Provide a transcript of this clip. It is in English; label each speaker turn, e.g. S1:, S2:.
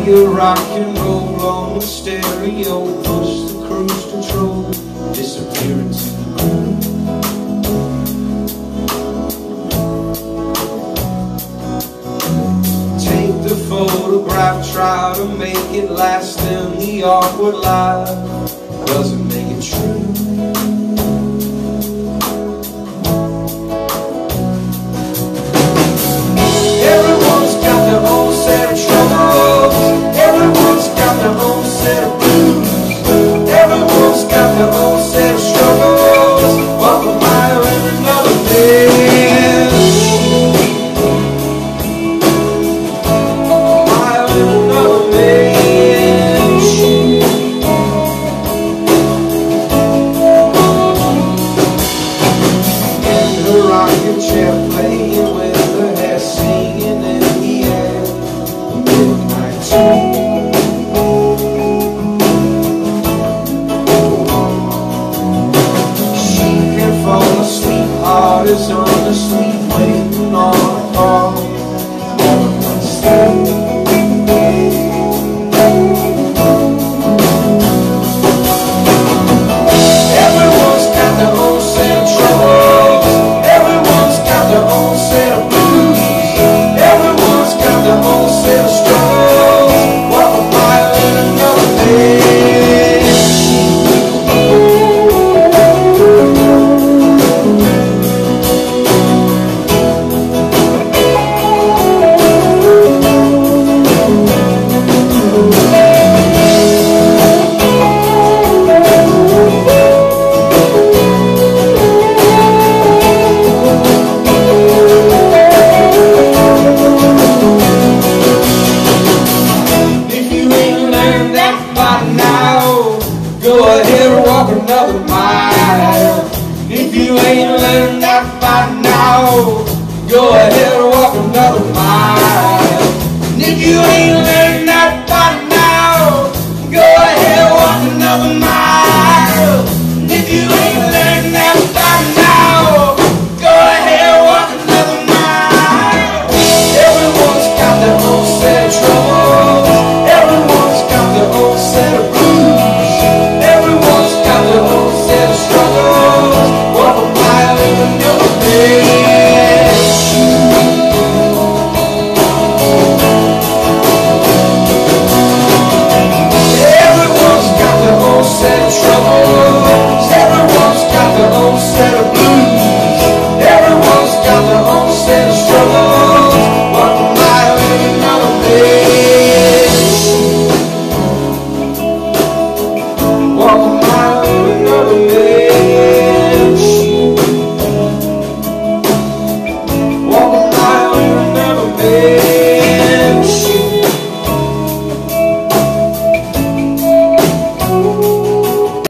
S1: a rock and roll on the stereo. Push the cruise control, disappear into the groove. Take the photograph, try to make it last in the awkward life. Doesn't make it true. Everyone's got their own set of troubles. Everyone's got their own set of blues. Everyone's got their own set of struggles. While the mile in another man. Mile in another man's shoes. In her rocking chair, playing with her hair, singing in the air. Midnight tune. Fall asleep, heart is on the sleep, waiting on a call. Everyone's got their own set of troubles. Everyone's got their own set of blues. Everyone's got their own set of struggles. Walk a mile in another day. Go ahead and walk another mile. If you ain't learned that by now, go ahead and walk another mile.